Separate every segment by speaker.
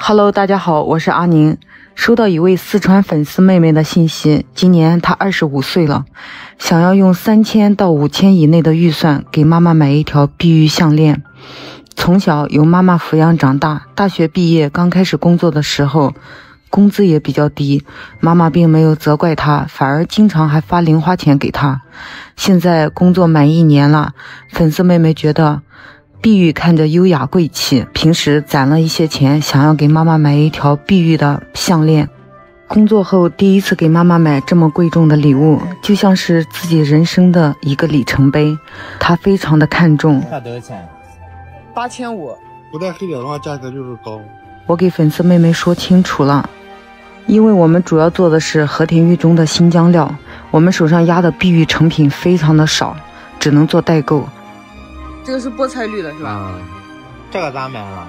Speaker 1: Hello， 大家好，我是阿宁。收到一位四川粉丝妹妹的信息，今年她25岁了，想要用3000到5000以内的预算给妈妈买一条碧玉项链。从小由妈妈抚养长大，大学毕业刚开始工作的时候，工资也比较低，妈妈并没有责怪她，反而经常还发零花钱给她。现在工作满1年了，粉丝妹妹觉得碧玉看着优雅贵气，平时攒了一些钱，想要给妈妈买一条碧玉的项链。工作后第一次给妈妈买这么贵重的礼物，就像是自己人生的一个里程碑，她非常的看重。
Speaker 2: 多少钱
Speaker 3: ？8500。
Speaker 4: 不带黑点的话，价格就是高。
Speaker 1: 我给粉丝妹妹说清楚了，因为我们主要做的是和田玉中的新疆料，我们手上压的碧玉成品非常的少，只能做代购。
Speaker 3: 这个是菠菜绿的是吧？
Speaker 2: 这个咋买了？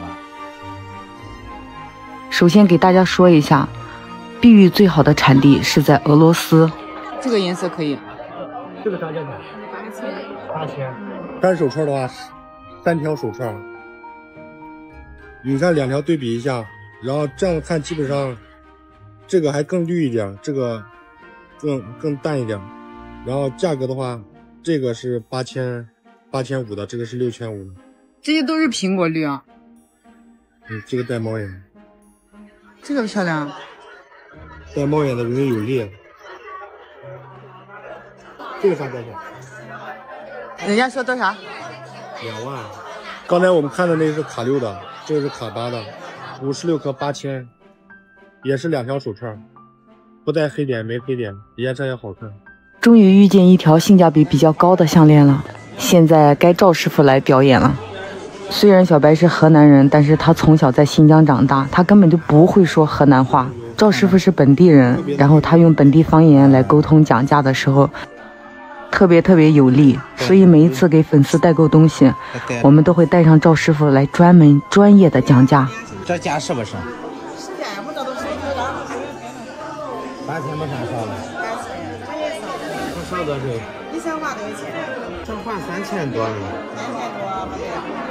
Speaker 1: 首先给大家说一下，碧玉最好的产地是在俄罗斯。
Speaker 3: 这个颜色可以。
Speaker 4: 这个啥价格？8000。单手串的话，3条手串。你看2条对比一下，然后这样看基本上，这个还更绿一点，这个更淡一点。然后价格的话，这个是8500的，这个是6500的。
Speaker 3: 这些都是苹果绿啊。
Speaker 4: 这个带猫眼。
Speaker 3: 这个漂亮。
Speaker 4: 带猫眼的容易有裂。这个啥价钱？
Speaker 3: 人家说多少
Speaker 4: ？2万。刚才我们看的那个是卡6的，这个是卡8的，56颗8000，也是2条手串，不带黑点，没黑点，颜色也好看。
Speaker 1: 终于遇见一条性价比比较高的项链了，现在该赵师傅来表演了。虽然小白是河南人，但是他从小在新疆长大，他根本就不会说河南话。赵师傅是本地人，然后他用本地方言来沟通讲价的时候，特别有力。所以每一次给粉丝代购东西，我们都会带上赵师傅来专业的讲价。
Speaker 2: 这价是不是？8000不算少了。不少的是。
Speaker 5: 你想花多少钱？
Speaker 2: 想花3000多呢。
Speaker 5: 3000多不对。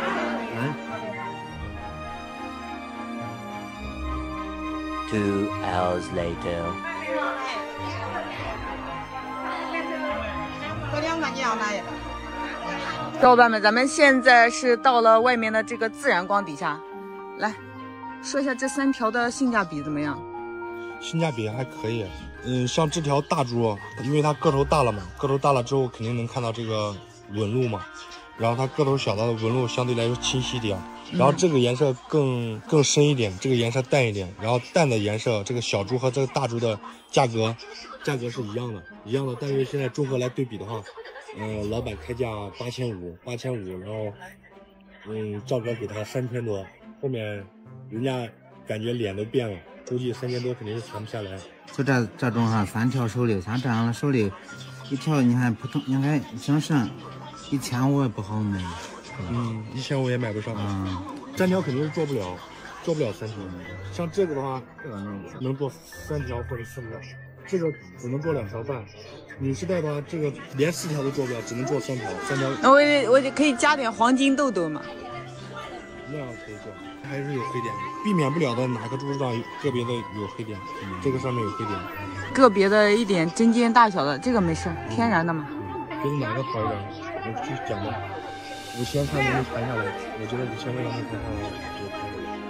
Speaker 6: 2 hours later.
Speaker 5: 这2个你要哪一个？
Speaker 3: 小伙伴们，咱们现在是到了外面的这个自然光底下，来说一下这3条的性价比怎么样？
Speaker 4: 性价比还可以。像这条大珠，因为它个头大了嘛，个头大了之后肯定能看到这个纹路嘛，然后它个头小的纹路相对来说清晰点。然后这个颜色更深一点，这个颜色淡一点，然后淡的颜色，这个小珠和这个大珠的价格是一样的，但是现在综合来对比的话，老板开价8500，然后赵哥给他3000多，后面人家感觉脸都变了，估计3000多肯定是谈不下来。
Speaker 2: 就这种哈，3条手链，像这样的手链，一条你看普通应该像是1500也不好买。
Speaker 4: 1500也买不上。3条肯定是做不了3条。像这个的话，能做3条或者4条，这个只能做2条半。女士带的话，这个连4条都做不了，只能做3条。
Speaker 3: 那我可以加点黄金豆豆嘛？
Speaker 4: 那样可以做，还是有黑点，避免不了的。哪个珠子上个别的有黑点，这个上面有黑点。
Speaker 3: 个别的一点针尖大小的，这个没事，天然的嘛。
Speaker 4: 觉得哪个好一点？我去讲吧。5000块能谈下来，我觉得5000块能谈下来就可以了。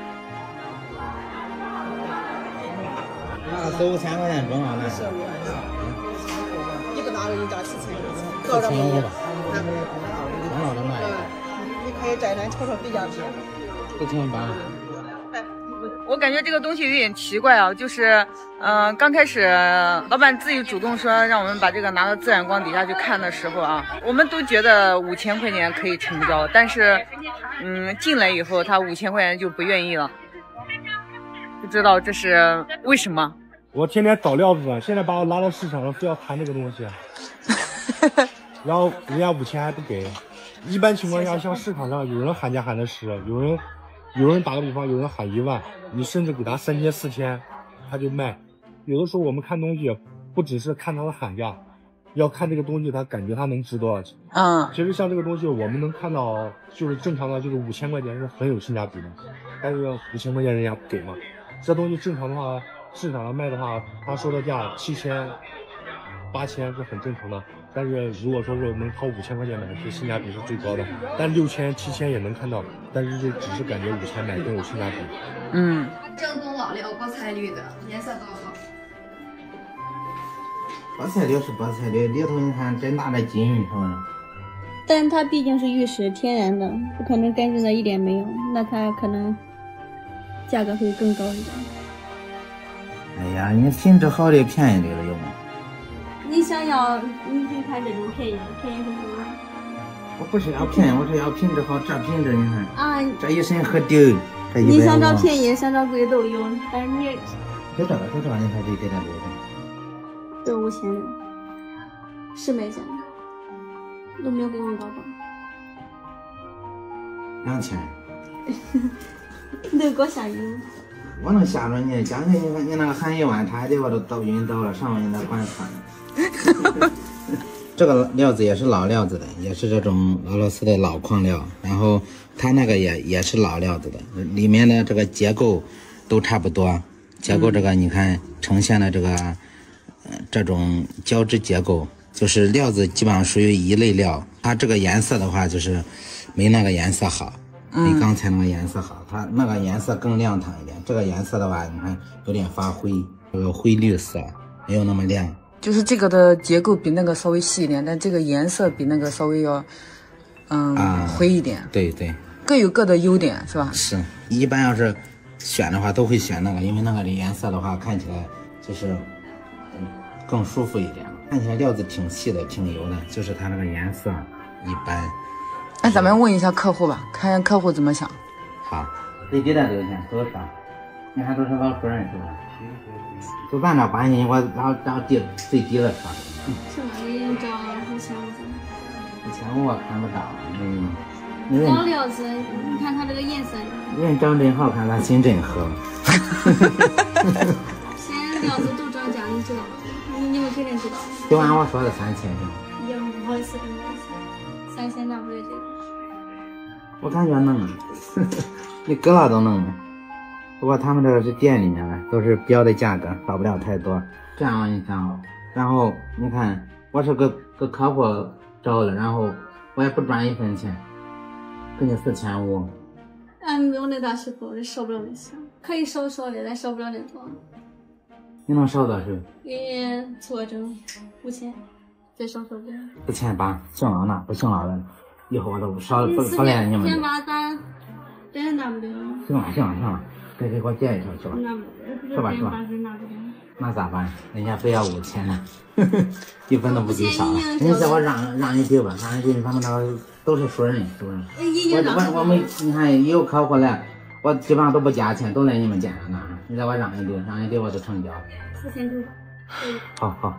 Speaker 2: 那4、5千块钱中了，那是。
Speaker 5: 一个大的就加4000，
Speaker 2: 多少钱吧？
Speaker 5: 中了的嘛。你可以再来瞅瞅比较便宜。
Speaker 2: 4800。
Speaker 3: 我感觉这个东西有点奇怪啊，就是，刚开始老板自己主动说让我们把这个拿到自然光底下去看的时候啊，我们都觉得5000块钱可以成交，但是，进来以后他5000块钱就不愿意了，不知道这是为什么。
Speaker 4: 我天天找料子呢，现在把我拉到市场上，非要谈这个东西，然后人家5000还不给。一般情况下，像市场上有人喊价喊的10，有人打个比方，有人喊1万，你甚至给他3000、4000，他就卖。有的时候我们看东西，不只是看他的喊价，要看这个东西他感觉他能值多少钱。
Speaker 3: 嗯，
Speaker 4: 其实像这个东西，我们能看到，就是正常的，就是5000块钱是很有性价比的。 但是5000块钱人家不给嘛。这东西正常的话，市场上卖的话，他说的价7000、8000是很正常的。但是如果说是能掏5000块钱买，是性价比是最高的。但6000、7000也能看到，但是就只是感觉5000买更有性价比。
Speaker 1: 嗯，
Speaker 7: 正宗老料，菠菜绿的，颜色多好。
Speaker 2: 菠菜绿是菠菜绿，里头你看真大的金是不是？
Speaker 8: 但它毕竟是玉石，天然的，不可能干净的一点没有，那它可能价格会更高一点。
Speaker 2: 哎呀，你品质好的便宜的了有吗？
Speaker 8: 你想要，你可以看这种便宜的，便宜很多。
Speaker 2: 我不是要便宜，我是要品质好，这品质你看
Speaker 8: 啊，
Speaker 2: 这一身合丢，这150。
Speaker 8: 你想找便宜，想找贵都有，但是你
Speaker 2: 就这个，你看这给他留的，
Speaker 8: 都5000的，市卖价都没有给我高吧
Speaker 2: ？2000。
Speaker 8: 你得给我下油。
Speaker 2: 我能吓着你，将来你那个喊1万，他还得我都晕倒了，上万你得管他呢。这个料子也是老料子的，也是这种俄罗斯的老矿料，然后它那个也是老料子的，里面的这个结构都差不多，结构这个你看呈现的这个这种胶质结构，就是料子基本上属于一类料，它这个颜色的话就是没那个颜色好。比刚才那个颜色好，它那个颜色更亮堂一点。这个颜色的话，你看有点发灰，这个灰绿色，没有那么亮。
Speaker 1: 就是这个的结构比那个稍微细一点，但这个颜色比那个稍微要灰一点。
Speaker 2: 对对，
Speaker 1: 各有各的优点，是吧？
Speaker 2: 是，一般要是选的话，都会选那个，因为那个的颜色的话，看起来就是更舒服一点。看起来料子挺细的，挺油的，就是它那个颜色一般。
Speaker 1: 那咱们问一下客户吧，看看客户怎么想。
Speaker 2: 好，最低的多少钱？多少？你看都是老熟人是不是？就咱这关系，我然后最低的说。
Speaker 8: 是吗？一人找5500。
Speaker 2: 5500我看不到，
Speaker 8: 老料子，你看它这个颜色。
Speaker 2: 人长真好看，咱心真合。
Speaker 8: 现在料子都涨价，你知道吗？你们肯定知道。
Speaker 2: 就按我说的3000是吗？
Speaker 8: 也不好意思，3000拿不了这个。
Speaker 2: 我感觉能，你搁哪都能。不过他们这个是店里面的，都是标的价格，少不了太多。这样你看，然后你看，我是个客户找了，然后我也不赚1分钱，给你4500。
Speaker 8: 没有那大师傅，这少不了那些，可以少的，但少不了那多。
Speaker 2: 你能少多少？
Speaker 8: 给你做成5000，再少点。
Speaker 2: 4800，行了那不行了，以后我都不连你们。
Speaker 8: 4800咱真拿不了。
Speaker 2: 行了，给我减一条去吧。是吧？那咋办？人家非要5000呢，1分都不给少了。人家我让你给吧，让你给他们那个都是熟人，是不是？我们你看也有客户来，我基本上都不加钱，都来你们店上拿。你再我让一堆我就成交。
Speaker 8: 4000多。
Speaker 2: 好。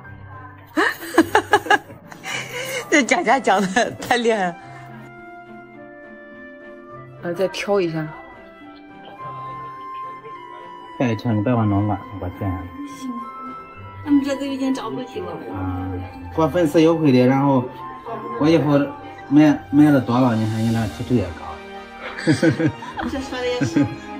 Speaker 1: 这佳佳讲的太厉害了。再挑一下。
Speaker 2: 下一条你别往弄乱，我剪下来。
Speaker 8: 行，俺们这都已经找不起了。
Speaker 2: 过粉丝优惠的，然后我以后买的多了，你看你那体质也高。
Speaker 8: 这说的也是。